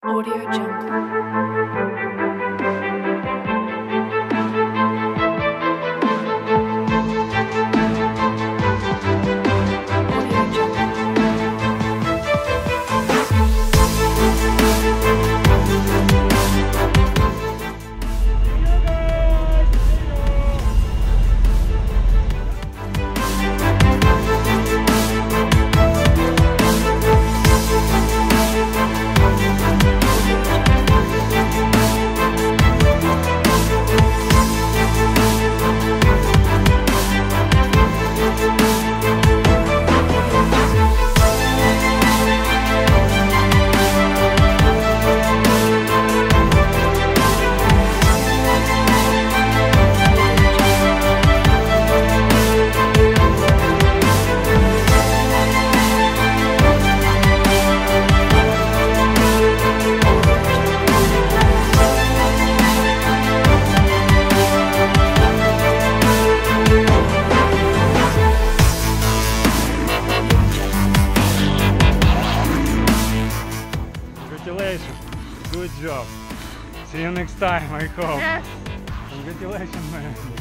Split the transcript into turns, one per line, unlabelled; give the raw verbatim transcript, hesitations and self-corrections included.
Audio Jungle. Audio Jungle.
Congratulations, good job. See you next time, I hope.
Yes.
Congratulations, man.